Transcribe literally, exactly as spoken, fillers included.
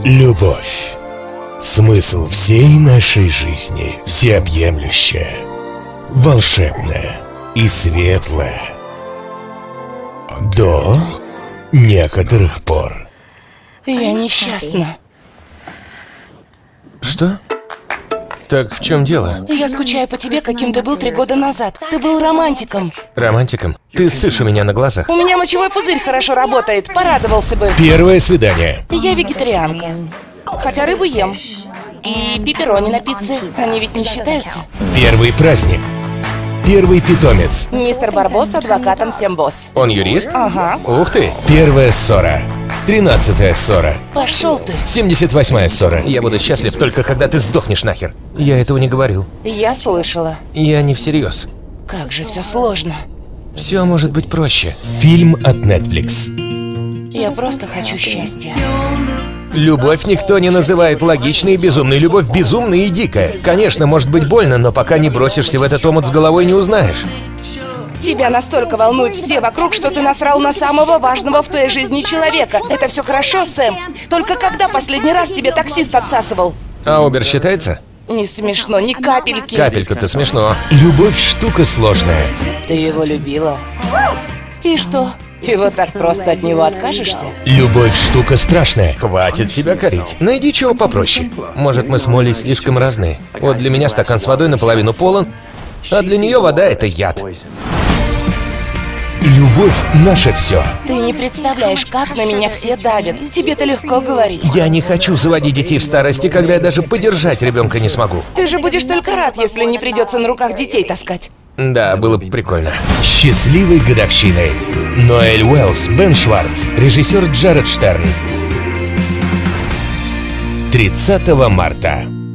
Любовь. Смысл всей нашей жизни. Всеобъемлющая, волшебная и светлая. До некоторых пор. Я несчастна. Что? Так в чем дело? Я скучаю по тебе, каким ты был три года назад. Ты был романтиком. Романтиком? Ты ссышь у меня на глазах. У меня мочевой пузырь хорошо работает, порадовался бы. Первое свидание. Я вегетарианка. Хотя рыбу ем. И пепперони на пицце. Они ведь не считаются. Первый праздник. Первый питомец. Мистер Барбос адвокатом всем босс. Он юрист? Ага. Ух ты! Первая ссора. Тринадцатая ссора. Пошел ты. Семьдесят восьмая ссора. Я буду счастлив только когда ты сдохнешь нахер. Я этого не говорил. Я слышала. Я не всерьез. Как же все сложно. Все может быть проще. Фильм от Netflix. Я просто хочу счастья. Любовь никто не называет логичной и безумной. Любовь безумная и дикая. Конечно, может быть больно, но пока не бросишься в этот омут с головой, не узнаешь. Тебя настолько волнуют все вокруг, что ты насрал на самого важного в твоей жизни человека. Это все хорошо, Сэм. Только когда последний раз тебе таксист отсасывал? А Убер считается? Не смешно, ни капельки. Капелька-то смешно. Любовь штука сложная. Ты его любила. И что? И вот так просто от него откажешься? Любовь штука страшная. Хватит себя корить. Найди чего попроще. Может, мы с Молли слишком разные. Вот для меня стакан с водой наполовину полон, а для нее вода — это яд. Любовь — наше все. Ты не представляешь, как на меня все давят. Тебе-то легко говорить. Я не хочу заводить детей в старости, когда я даже подержать ребенка не смогу. Ты же будешь только рад, если не придется на руках детей таскать. Да, было бы прикольно. Счастливой годовщиной. Ноэль Уэллс, Бен Шварц, режиссер Джаред Штерн. тридцатого марта.